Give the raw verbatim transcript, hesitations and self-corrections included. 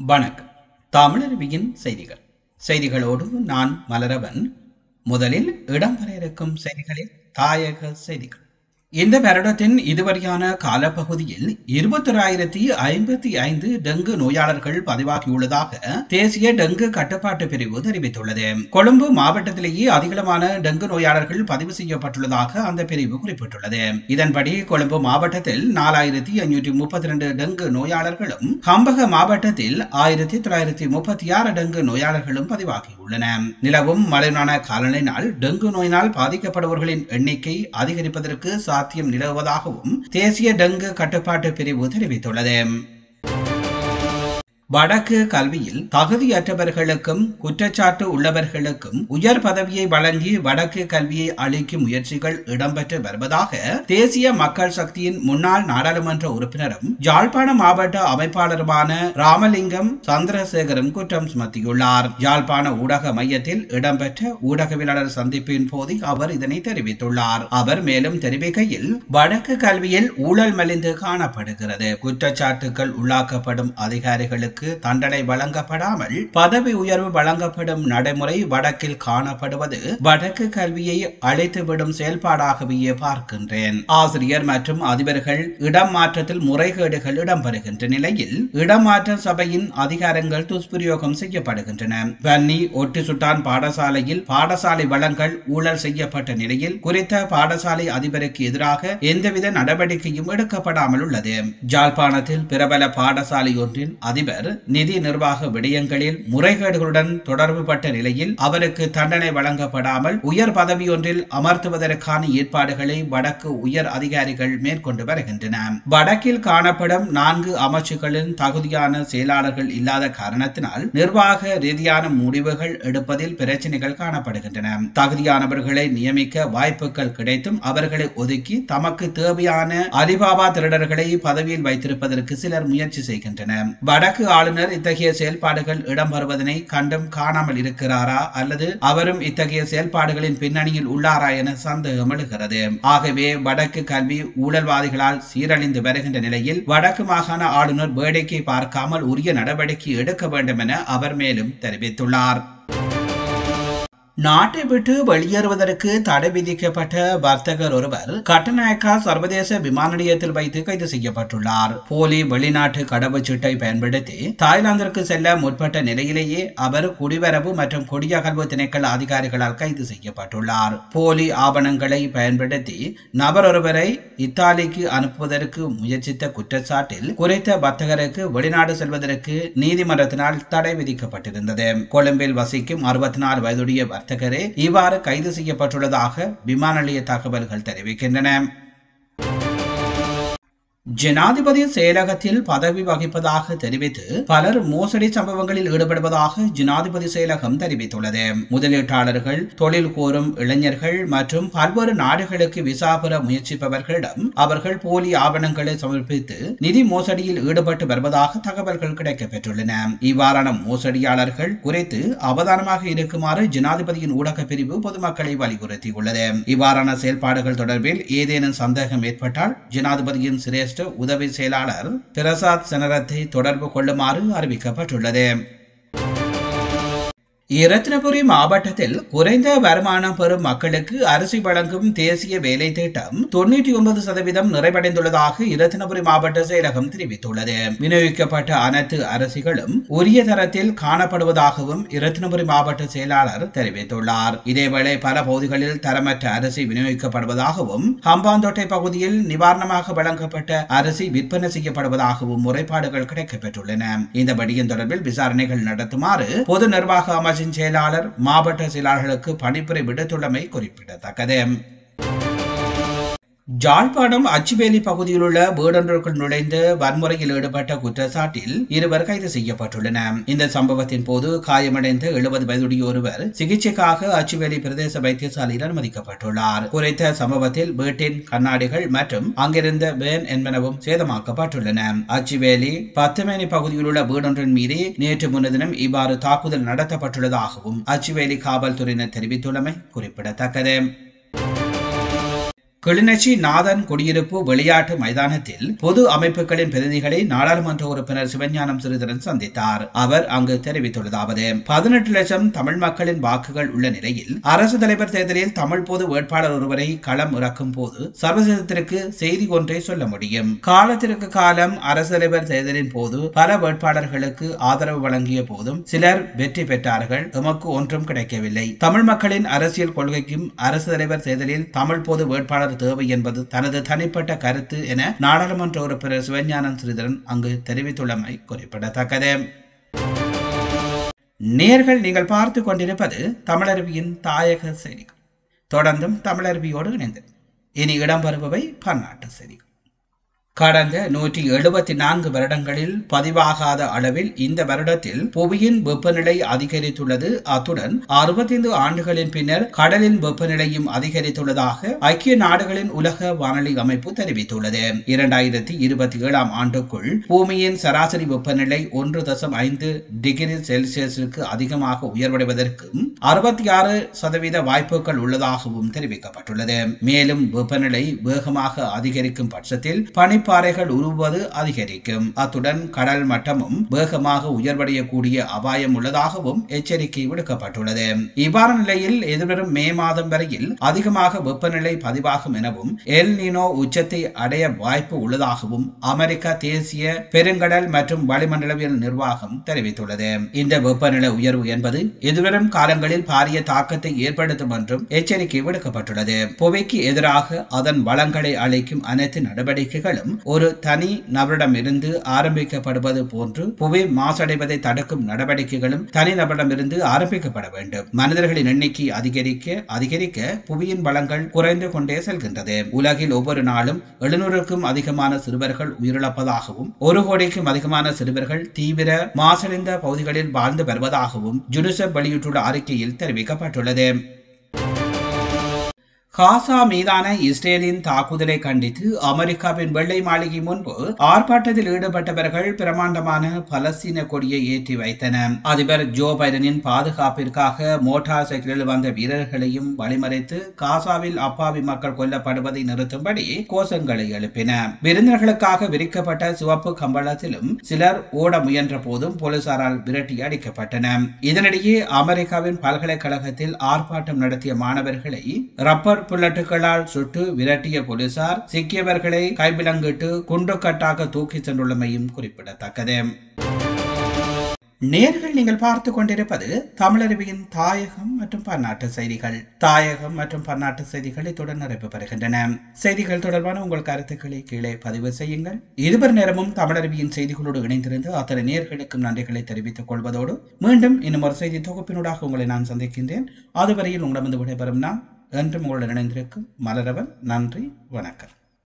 வணக்கம். தமிழருவியின் செய்திகள் செய்திகளோடு நான் மலரவன். முதலில் இடம்பெற இருக்கும் செய்திகளில் தாயக செய்திகள். இந்த வருடத்தின் இதுவரையான காலப்பகுதியில் இருபத்தொராயிரத்தி ஐம்பத்தி ஐந்து டெங்கு நோயாளர்கள் பதிவாகியுள்ளதாக தேசிய டெங்கு கட்டுப்பாட்டு பிரிவு தெரிவித்துள்ளது. கொழும்பு மாவட்டத்திலேயே அதிகளவான டெங்கு நோயாளர்கள் பதிவு செய்யப்பட்டுள்ளதாக அந்த பிரிவு குறிப்பிட்டுள்ளது. இதன்படி கொழும்பு மாவட்டத்தில் நாலாயிரத்தி ஐநூற்றி முப்பத்தி இரண்டு டெங்கு நோயாளர்களும், ஹம்பக மாவட்டத்தில் ஆயிரத்தி தொள்ளாயிரத்தி முப்பத்தி ஆறு டெங்கு நோயாளர்களும் பதிவாகியுள்ளன. நிலவும் மழையான காலநிலையினால் டெங்கு நோயினால் பாதிக்கப்படுபவர்களின் எண்ணிக்கை அதிகரிப்பதற்கு சாத்தியம் நிலவுவதாகவும் தேசிய டெங்கு கட்டுப்பாட்டு பிரிவு தெரிவித்துள்ளது. வடக்கு கல்வியில் தகுதியற்றவர்களுக்கும் குற்றச்சாட்டு உள்ளவர்களுக்கும் உயர் பதவியை வழங்கி வடக்கு கல்வியை அளிக்கும் முயற்சிகள் இடம்பெற்று வருவதாக தேசிய மக்கள் சக்தியின் முன்னாள் நாடாளுமன்ற உறுப்பினரும் யாழ்ப்பாண மாவட்ட அமைப்பாளருமான ராமலிங்கம் சந்திரசேகரும் குற்றம் சுமத்தியுள்ளார். யாழ்ப்பாண ஊடக மையத்தில் இடம்பெற்ற ஊடகவியலாளர் சந்திப்பின் போது அவர் இதனை தெரிவித்துள்ளார். அவர் மேலும் தெரிவிக்கையில், வடக்கு கல்வியில் ஊழல் மலிந்து காணப்படுகிறது. குற்றச்சாட்டுகள் உள்ளாக்கப்படும் அதிகாரிகளுக்கு தண்டனை வழங்கப்படாமல் பதவி உயர்வு வழங்கப்படும் நடைமுறை வடக்கில் காணப்படுவது வடக்கு கல்வியை அழைத்துவிடும் செயல்பாடாகவே பார்க்கின்றேன். ஆசிரியர் மற்றும் அதிபர்கள் இடம் மாற்றத்தில் முறைகேடுகள் இடம்பெறுகின்ற நிலையில் இடமாற்ற சபையின் அதிகாரங்கள் துஷ்பிரயோகம் செய்யப்படுகின்றன. வன்னி ஒட்டு சுட்டான் பாடசாலையில் பாடசாலை வளங்கள் ஊழல் செய்யப்பட்ட நிலையில் குறித்த பாடசாலை அதிபருக்கு எதிராக எந்தவித நடவடிக்கையும் எடுக்கப்படாமல் உள்ளது. யாழ்ப்பாணத்தில் பிரபல பாடசாலை ஒன்றின் அதிபர் நிதி நிர்வாக விடயங்களில் முறைகேடுகளுடன் தொடர்புபட்ட நிலையில் அவருக்கு தண்டனை வழங்கப்படாமல் உயர் பதவி ஒன்றில் அமர்த்துவதற்கான ஏற்பாடுகளை வடக்கு உயர் அதிகாரிகள் மேற்கொண்டு வருகின்றன. வடக்கில் காணப்படும் நான்கு அமைச்சுகளின் தகுதியான செயலாளர்கள் இல்லாத காரணத்தினால் நிர்வாக ரீதியான முடிவுகள் எடுப்பதில் பிரச்சனைகள் காணப்படுகின்றன. தகுதியானவர்களை நியமிக்க வாய்ப்புகள் கிடைத்தும் அவர்களை ஒதுக்கி தமக்கு தேவையான அலிபாபா திருடர்களை பதவியில் வைத்திருப்பதற்கு சிலர் முயற்சி செய்கின்றனர். வடக்கு ஆளுநர் இத்தகைய செயல்பாடுகள் இடம்பெறுவதனை கண்டும் காணாமல் இருக்கிறாரா அல்லது அவரும் இத்தகைய செயல்பாடுகளின் பின்னணியில் உள்ளாரா என சந்தேகம் எழுகிறது. ஆகவே வடக்கு கல்வி ஊழல்வாதிகளால் சீரழிந்து வருகின்ற நிலையில் வடக்கு மாகாண ஆளுநர் வேடிக்கை பார்க்காமல் உரிய நடவடிக்கை எடுக்க வேண்டும் என அவர் மேலும் தெரிவித்துள்ளார். நாட்டை விட்டு வெளியேறுவதற்கு தடை விதிக்கப்பட்ட வர்த்தகர் ஒருவர் கட்டநாயக்கா சர்வதேச விமான நிலையத்தில் வைத்து கைது செய்யப்பட்டுள்ளார். போலி வெளிநாட்டு கடவுச்சீட்டை பயன்படுத்தி தாய்லாந்திற்கு செல்ல முற்பட்ட நிலையிலேயே அவர் குடிவரவு மற்றும் குடியகல்வு திணைக்கள அதிகாரிகளால் கைது செய்யப்பட்டுள்ளார். போலி ஆவணங்களை பயன்படுத்தி நபர் ஒருவரை இத்தாலிக்கு அனுப்புவதற்கு முயற்சித்த குற்றச்சாட்டில் குறித்த வர்த்தகருக்கு வெளிநாடு செல்வதற்கு நீதிமன்றத்தினால் தடை விதிக்கப்பட்டிருந்தது. கொழும்பில் வசிக்கும் அறுபத்தி நாலு வயதுடைய வர்த்தகரே இவ்வாறு கைது செய்யப்பட்டுள்ளதாக விமான நிலைய தகவல்கள் தெரிவிக்கின்றன. ஜனாதிபதி செயலகத்தில் பதவி வகிப்பதாக தெரிவித்து பலர் மோசடி சம்பவங்களில் ஈடுபடுவதாக ஜனாதிபதி செயலகம் தெரிவித்துள்ளது. முதலீட்டாளர்கள், தொழில் கோரும் இளைஞர்கள் மற்றும் பல்வேறு நாடுகளுக்கு விசா பெற முயற்சிப்பவர்களிடம் அவர்கள் போலி ஆவணங்களை சமர்ப்பித்து நிதி மோசடியில் ஈடுபட்டு வருவதாக தகவல்கள் கிடைக்கப்பெற்றுள்ளன. இவ்வாறான மோசடியாளர்கள் குறித்து அவதானமாக இருக்குமாறு ஜனாதிபதியின் ஊடக பிரிவு பொதுமக்களை வலியுறுத்தியுள்ளது. இவ்வாறான செயல்பாடுகள் தொடர்பில் ஏதேனும் சந்தேகம் ஏற்பட்டால் ஜனாதிபதியின் சிரேஷ்ட உதவி செயலாளர் பிரசாத் செனரத்தை தொடர்பு கொள்ளுமாறு அறிவிக்கப்பட்டுள்ளது. இரத்தினபுரி மாவட்டத்தில் குறைந்த வருமானம் பெறும் மக்களுக்கு அரிசி வழங்கும் தேசிய வேலை திட்டம் தொன்னூற்றி ஒன்பது சதவீதம் நிறைவடைந்துள்ளதாக இரத்தினபுரி மாவட்ட செயலகம் தெரிவித்துள்ளது. விநியோகிக்கப்பட்ட அனைத்து அரிசிகளும் உரிய தரத்தில் காணப்படுவதாகவும் இரத்தினபுரி மாவட்ட செயலாளர் தெரிவித்துள்ளார். இதேவேளை பல பகுதிகளில் தரமற்ற அரிசி விநியோகிக்கப்படுவதாகவும் ஹம்பாந்தோட்டை பகுதியில் நிவாரணமாக வழங்கப்பட்ட அரிசி விற்பனை செய்யப்படுவதாகவும் முறைப்பாடுகள் கிடைக்கப்பெற்றுள்ளன. இந்த விடயம் தொடர்பில் விசாரணைகள் நடத்துமாறு பொது நிர்வாக அமைச்சர் செயலாளர் மாவட்ட செயலாளர்களுக்கு பணிப்புரை விடுத்துள்ளமை குறிப்பிடத்தக்கது. யாழ்ப்பாணம் அச்சுவேலி பகுதியில் உள்ள வீடொன்றுக்குள் நுழைந்து வன்முறையில் ஈடுபட்ட குற்றச்சாட்டில் இருவர் கைது செய்யப்பட்டுள்ளனர். இந்த சம்பவத்தின் போது காயமடைந்த எழுபது வயதுடைய ஒருவர் சிகிச்சைக்காக அச்சுவேலி பிரதேச வைத்தியசாலையில் அனுமதிக்கப்பட்டுள்ளார். குறித்த சம்பவத்தில் வீட்டின் கண்ணாடிகள் மற்றும் அங்கிருந்த வேன் என்பனவும் சேதமாக்கப்பட்டுள்ளன. அச்சுவேலி பத்துமேனி பகுதியில் உள்ள வீடொன்றின் மீது நேற்று முன்தினம் இவ்வாறு தாக்குதல் நடத்தப்பட்டுள்ளதாகவும் அச்சுவேலி காவல்துறையினர் தெரிவித்துள்ளமை குறிப்பிடத்தக்கது. கிளிநொச்சி நாதன் குடியிருப்பு விளையாட்டு மைதானத்தில் பொது அமைப்புகளின் பிரதிநிதிகளை நாடாளுமன்ற உறுப்பினர் சிவஞானம் ஸ்ரீதரன் சந்தித்தார். அவர் அங்கு தெரிவித்துள்ளதாவது, பதினெட்டு லட்சம் தமிழ் மக்களின் வாக்குகள் உள்ள நிலையில் அரசு தலைவர் தேர்தலில் தமிழ் பொது வேட்பாளர் ஒருவரை களம் இறக்கும் போது சர்வதேசத்திற்கு செய்தி ஒன்றை சொல்ல முடியும். காலத்திற்கு காலம் அரசு தலைவர் தேர்தலின் போது பல வேட்பாளர்களுக்கு ஆதரவு வழங்கிய போதும் சிலர் வெற்றி பெற்றார்கள். எமக்கு ஒன்றும் கிடைக்கவில்லை. தமிழ் மக்களின் அரசியல் கொள்கைக்கும் அரசு தலைவர் தேர்தலில் தமிழ் பொது வேட்பாளர் தேவை என்பது தனது தனிப்பட்ட கருத்து என நாடாளுமன்ற உறுப்பினர் சிவஞானம் ஸ்ரீதரன் அங்கு தெரிவித்துள்ளமை குறிப்பிடத்தக்கது. நேர்கள் நீங்கள் பார்த்து கொண்டிருப்பது தமிழருவியின் தாயக செய்திகள். தொடர்ந்தும் தமிழருவியோடு இணைந்து இனி இடம்பெறுபவை பன்னாட்டு செய்திகள். கடந்த நூற்றி எழுபத்தி நான்கு வருடங்களில் பதிவாகாத அளவில் இந்த வருடத்தில் புவியின் வெப்பநிலை அதிகரித்துள்ளது. அத்துடன் அறுபத்தைந்து ஆண்டுகளின் பின்னர் கடலின் வெப்பநிலையும் அதிகரித்துள்ளதாக ஐக்கிய நாடுகளின் உலக வானிலை அமைப்பு தெரிவித்துள்ளது. இரண்டாயிரத்தி இருபத்தி ஏழாம் ஆண்டுக்குள் பூமியின் சராசரி வெப்பநிலை ஒன்று தசம் ஐந்து டிகிரி செல்சியஸுக்கு அதிகமாக உயர்வடைவதற்கும் அறுபத்தி ஆறு சதவீத வாய்ப்புகள் உள்ளதாகவும் தெரிவிக்கப்பட்டுள்ளது. மேலும் வெப்பநிலை வேகமாக அதிகரிக்கும் பட்சத்தில் பனி பாறைகள் உருவது அதிகரிக்கும். அத்துடன் கடல் மட்டமும் வேகமாக உயர்வடையக்கூடிய அபாயம் உள்ளதாகவும் எச்சரிக்கை விடுக்கப்பட்டுள்ளது. இவ்வாறு நிலையில் எதிர்வரும் மே மாதம் வரையில் அதிகமாக வெப்பநிலை பதிவாகும் எனவும் எல் நீனோ உச்சத்தை அடைய வாய்ப்பு உள்ளதாகவும் அமெரிக்க தேசிய பெருங்கடல் மற்றும் வளிமண்டலவியல் நிர்வாகம் தெரிவித்துள்ளது. இந்த வெப்பநிலை உயர்வு என்பது எதிர்வரும் காலங்களில் பாரிய தாக்கத்தை ஏற்படுத்தும் என்றும் எச்சரிக்கை விடுக்கப்பட்டுள்ளது. புவிக்கு எதிராக அதன் வளங்களை அளிக்கும் அனைத்து நடவடிக்கைகளும் ஒரு தனி நபரிடமிருந்து ஆரம்பிக்கப்படுவது போன்று புவி மாசடைவதை தடுக்கும் நடவடிக்கைகளும் தனி நபரிடமிருந்து ஆரம்பிக்கப்பட வேண்டும். மனிதர்களின் எண்ணிக்கை அதிகரிக்க அதிகரிக்க புவியின் வளங்கள் குறைந்து கொண்டே செல்கின்றது. உலகில் ஒவ்வொரு நாளும் எழுநூறுக்கும் அதிகமான சிறுவர்கள் உயிரிழப்பதாகவும் ஒரு கோடிக்கும் அதிகமான சிறுவர்கள் தீவிர மாசடைந்த பகுதிகளில் வாழ்ந்து வருவதாகவும் யுனிசெஃப் வெளியிட்டுள்ள அறிக்கையில் தெரிவிக்கப்பட்டுள்ளது. காசா மீதான இஸ்ரேலின் தாக்குதலை கண்டித்து அமெரிக்காவின் வெள்ளை மாளிகை முன்பு ஆர்ப்பாட்டத்தில் ஈடுபட்டவர்கள் பிரமாண்டமான பலஸ்தீன கொடியை ஏற்றி வைத்தனர். அதிபர் ஜோ பைடனின் பாதுகாப்பிற்காக மோட்டார் சைக்கிளில் வந்த வீரர்களையும் வழிமறைத்து காசாவில் அப்பாவி மக்கள் கொல்லப்படுவதை நிறுத்தும்படி கோஷங்களை எழுப்பினர். விருந்தினர்களுக்காக விரிக்கப்பட்ட சிவப்பு கம்பளத்திலும் சிலர் ஓட முயன்ற போதும் போலீசாரால் விரட்டி அடிக்கப்பட்டனர். இதனிடையே அமெரிக்காவின் பல்கலைக்கழகத்தில் ஆர்ப்பாட்டம் நடத்திய மாணவர்களை ரப்பர் புல்லட்டுகளால் சுட்டு விரட்டிய போலீசார் சிக்கியவர்களை கைவிலங்கிட்டு குண்டுக்கட்டாக தூக்கி சென்றுள்ளமையும் குறிப்பிடத்தக்கது. நேர்கள் நீங்கள் பார்த்து கொண்டிருப்பது தமிழருவியின் தாயகம் மற்றும் பன்னாட்டு செய்திகள். தாயகம் மற்றும் பன்னாட்டு செய்திகள் இத்துடன் நிறைவு பெறுகின்றன. செய்திகள் தொடர்பான உங்கள் கருத்துக்களை கீழே பதிவு செய்யுங்கள். இதுவரை நேரமும் தமிழருவியின் செய்திகளோடு இணைந்திருந்து அத்தனை நேர்களுக்கும் நன்றிகளை தெரிவித்துக் கொள்வதோடு மீண்டும் இன்னும் ஒரு செய்தி தொகுப்பினூடாக உங்களை நான் சந்திக்கின்றேன். அதுவரையில் உங்களிடமிருந்து விடைபெறும் நான் என்றும் உங்களுடன் இணைந்திருக்கும் மலரவன். நன்றி, வணக்கம்.